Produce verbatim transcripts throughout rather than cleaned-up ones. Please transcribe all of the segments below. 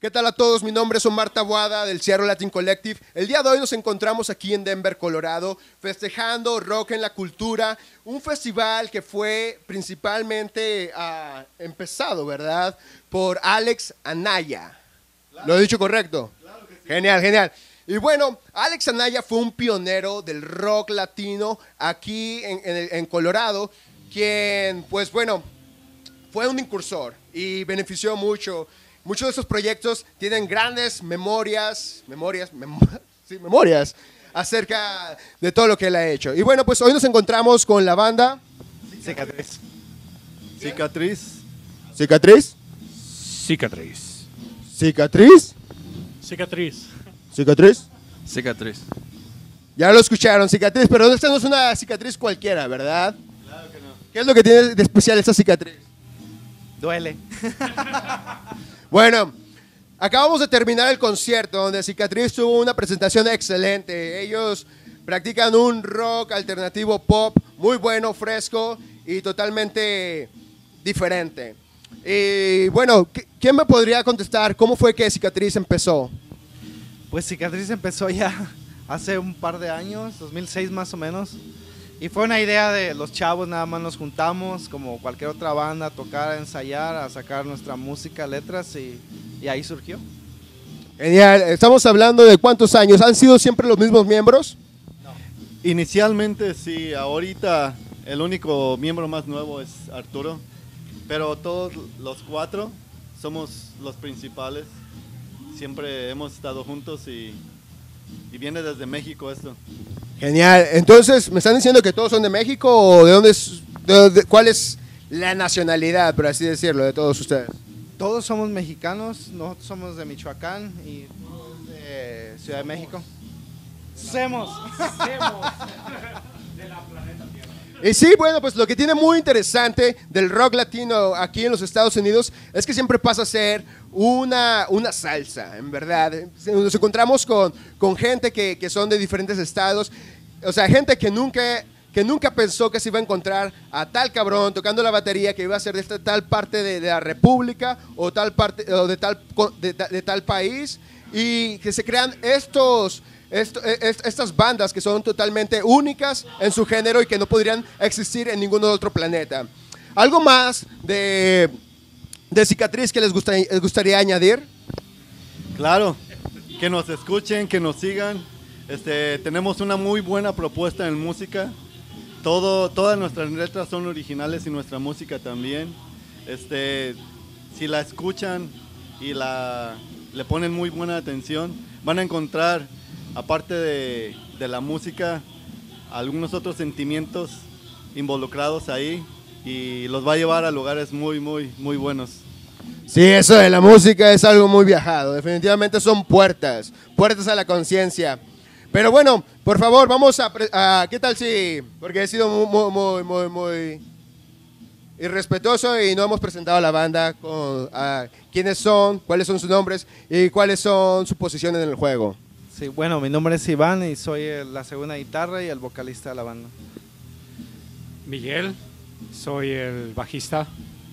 ¿Qué tal a todos? Mi nombre es Omar Taboada del Seattle Latin Collective. El día de hoy nos encontramos aquí en Denver, Colorado, festejando rock en la cultura, un festival que fue principalmente uh, empezado, ¿verdad?, por Alex Anaya. Claro. ¿Lo he dicho correcto? Claro que sí. Genial, genial. Y bueno, Alex Anaya fue un pionero del rock latino aquí en, en, en Colorado, quien, pues bueno, fue un incursor y benefició mucho. Muchos de esos proyectos tienen grandes memorias, memorias, mem sí, memorias acerca de todo lo que él ha hecho. Y bueno, pues hoy nos encontramos con la banda Cicatriz. Cicatriz. ¿Cicatriz? Cicatriz. ¿Cicatriz? Cicatriz. ¿Cicatriz? Cicatriz. Ya lo escucharon, cicatriz, pero esta no es una cicatriz cualquiera, ¿verdad? Claro que no. ¿Qué es lo que tiene de especial esta cicatriz? Duele. Bueno, acabamos de terminar el concierto donde Cicatriz tuvo una presentación excelente. Ellos practican un rock alternativo pop muy bueno, fresco y totalmente diferente. Y bueno, ¿quién me podría contestar cómo fue que Cicatriz empezó? Pues Cicatriz empezó ya hace un par de años, dos mil seis más o menos. Y fue una idea de los chavos, nada más nos juntamos como cualquier otra banda a tocar, a ensayar, a sacar nuestra música, letras y, y ahí surgió. Genial, estamos hablando de cuántos años, ¿han sido siempre los mismos miembros? No. Inicialmente sí, ahorita el único miembro más nuevo es Arturo, pero todos los cuatro somos los principales, siempre hemos estado juntos y, y viene desde México esto. Genial, entonces, ¿me están diciendo que todos son de México o de dónde es, de, de, cuál es la nacionalidad, por así decirlo, de todos ustedes? Todos somos mexicanos, nosotros somos de Michoacán y todos de Ciudad de México. Semos. Semos. De la planeta Tierra. Y sí, bueno, pues lo que tiene muy interesante del rock latino aquí en los Estados Unidos es que siempre pasa a ser una, una salsa, en verdad. Nos encontramos con, con gente que, que son de diferentes estados, o sea, gente que nunca, que nunca pensó que se iba a encontrar a tal cabrón tocando la batería que iba a ser de esta, tal parte de, de la república o, tal parte, o de, tal, de, de tal país, y que se crean estos... Esto, est, estas bandas que son totalmente únicas en su género y que no podrían existir en ningún otro planeta. ¿Algo más de, de Cicatriz que les, gusta, les gustaría añadir? Claro, que nos escuchen, que nos sigan. Este, tenemos una muy buena propuesta en música. Todo, todas nuestras letras son originales y nuestra música también. Este, si la escuchan y la, le ponen muy buena atención, van a encontrar, aparte de, de la música, algunos otros sentimientos involucrados ahí y los va a llevar a lugares muy, muy, muy buenos. Sí, eso de la música es algo muy viajado. Definitivamente son puertas, puertas a la conciencia. Pero bueno, por favor, vamos a, a... ¿Qué tal si...? Porque he sido muy, muy, muy, muy irrespetuoso y no hemos presentado a la banda con a, quiénes son, cuáles son sus nombres y cuáles son sus posiciones en el juego. Sí, bueno, mi nombre es Iván y soy el, la segunda guitarra y el vocalista de la banda. Miguel, soy el bajista.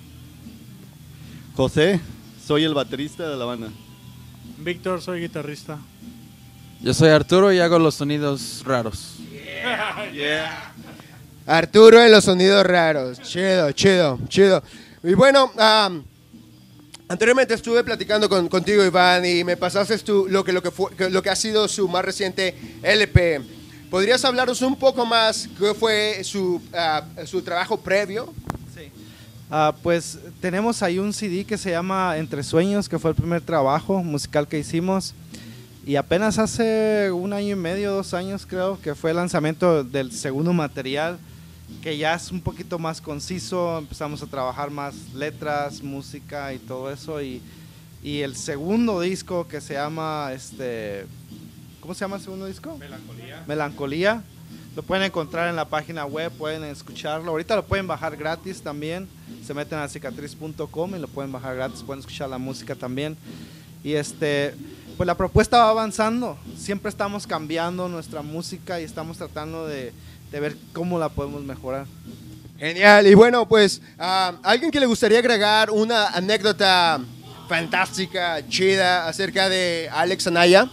José, soy el baterista de la banda. Víctor, soy guitarrista. Yo soy Arturo y hago los sonidos raros. Yeah. Yeah. Arturo en los sonidos raros. Chido, chido, chido. Y bueno, um, anteriormente estuve platicando con, contigo, Iván, y me pasaste tú lo que, lo, que fue, lo que ha sido su más reciente L P. ¿Podrías hablarnos un poco más qué fue su, uh, su trabajo previo? Sí. Uh, pues tenemos ahí un C D que se llama Entre Sueños, que fue el primer trabajo musical que hicimos. Y apenas hace un año y medio, dos años creo, que fue el lanzamiento del segundo material, que ya es un poquito más conciso, empezamos a trabajar más letras, música y todo eso, y, y el segundo disco que se llama, este, ¿cómo se llama el segundo disco? Melancolía. Melancolía, lo pueden encontrar en la página web, pueden escucharlo, ahorita lo pueden bajar gratis también, se meten a cicatriz punto com y lo pueden bajar gratis, pueden escuchar la música también, y este, pues la propuesta va avanzando, siempre estamos cambiando nuestra música y estamos tratando de de ver cómo la podemos mejorar. Genial, y bueno, pues, uh, ¿alguien que le gustaría agregar una anécdota fantástica, chida, acerca de Alex Anaya?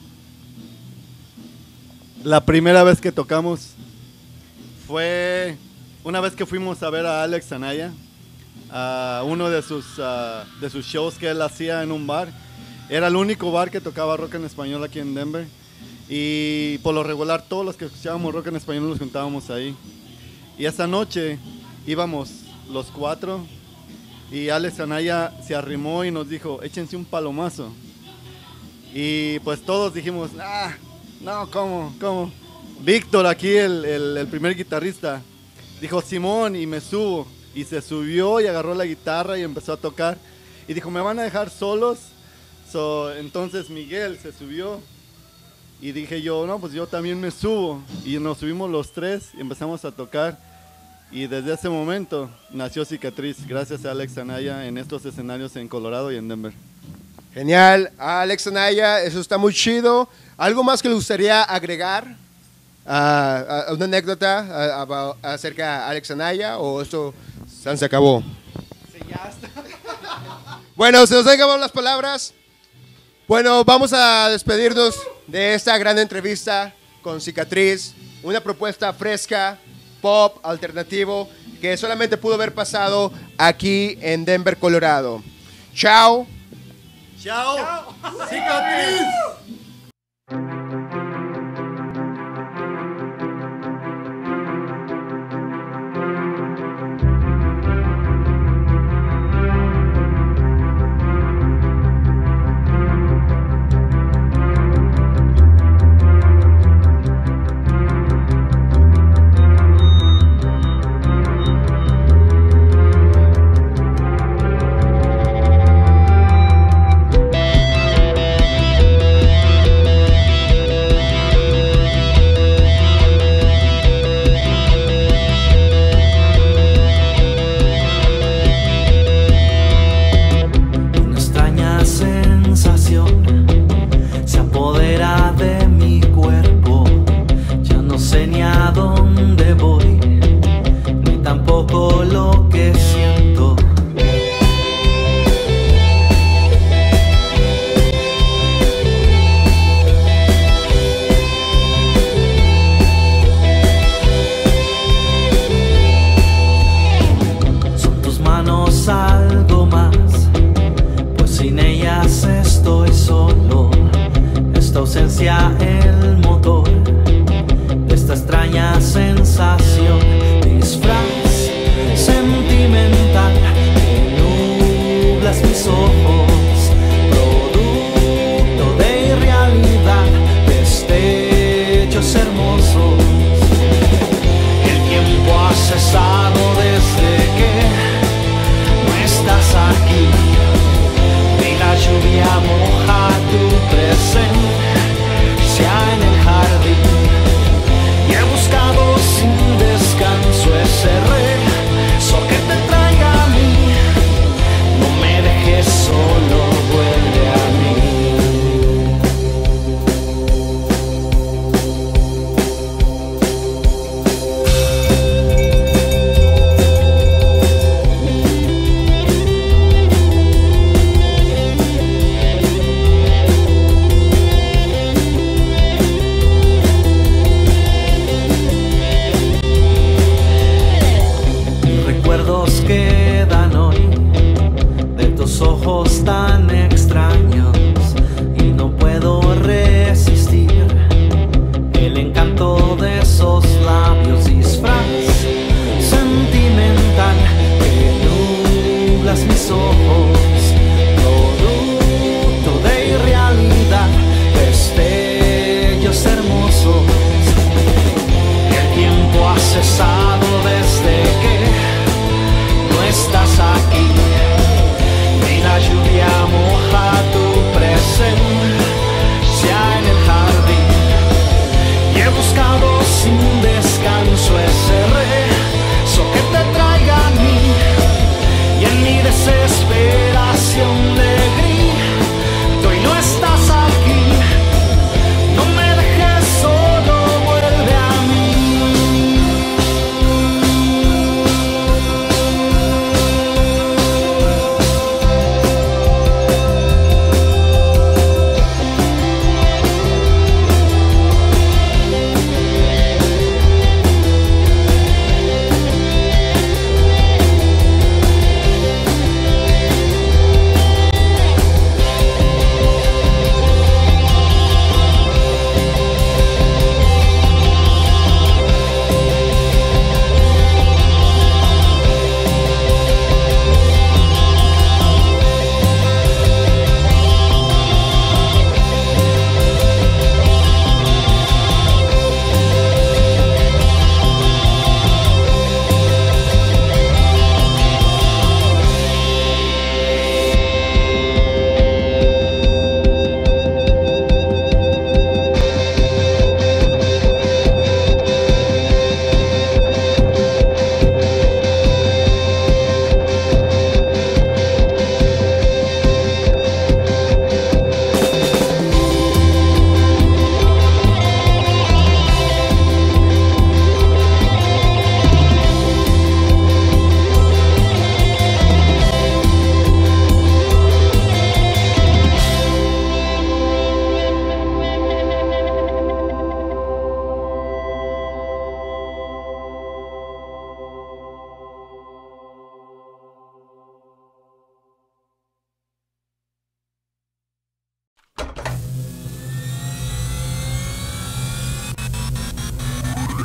La primera vez que tocamos fue una vez que fuimos a ver a Alex Anaya, a uno de sus, uh, de sus shows que él hacía en un bar. Era el único bar que tocaba rock en español aquí en Denver. Y por lo regular todos los que escuchábamos rock en español nos juntábamos ahí. Y esa noche íbamos los cuatro y Alex Anaya se arrimó y nos dijo, échense un palomazo. Y pues todos dijimos, ah, no, ¿cómo? ¿Cómo? Víctor, aquí el, el, el primer guitarrista, dijo, Simón, y me subo. Y se subió y agarró la guitarra y empezó a tocar. Y dijo, ¿me van a dejar solos? So, entonces Miguel se subió. Y dije yo, no, pues yo también me subo. Y nos subimos los tres y empezamos a tocar. Y desde ese momento nació Cicatriz, gracias a Alex Anaya en estos escenarios en Colorado y en Denver. Genial, Alex Anaya, eso está muy chido. ¿Algo más que le gustaría agregar? Uh, ¿Una anécdota uh, acerca de Alex Anaya o esto se acabó? Sí, ya está. Bueno, se nos han acabado las palabras. Bueno, vamos a despedirnos de esta gran entrevista con Cicatriz, una propuesta fresca, pop, alternativo, que solamente pudo haber pasado aquí en Denver, Colorado. Chao. Chao. Cicatriz. El motor de esta extraña sensación, disfraz sentimental que nublas mis ojos, producto de irrealidad, destellos hermosos. El tiempo ha cesado desde que no estás aquí, ni la lluvia moja tu presencia en el jardín, y he buscado sin descanso ese rezo que te traiga a mí. No me dejes solo, vuelve a quedan hoy de tus ojos tan extraños y no puedo resistir el encanto de esos labios, disfraz sentimental que nublas mis ojos, producto de irrealidad, destellos hermosos. El tiempo ha cesado desde que estás aquí, y la lluvia moja tu presencia en el jardín, y he buscado sin descanso ese rezo que te traiga a mí, y en mi desesperación de grito y no estás aquí, no me dejes solo, vuelve a mí.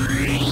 Thank you.